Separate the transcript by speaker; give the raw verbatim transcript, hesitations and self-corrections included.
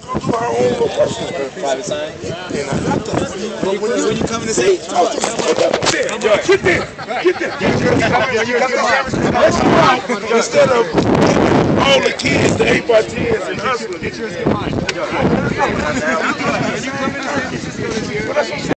Speaker 1: do our own little questions.
Speaker 2: Private sign?
Speaker 1: And I got that. But when you,
Speaker 2: when you come in this age, talk to me.
Speaker 1: Get there. Get there. Let's go out instead of all the kids, the eight by tens and hustlers.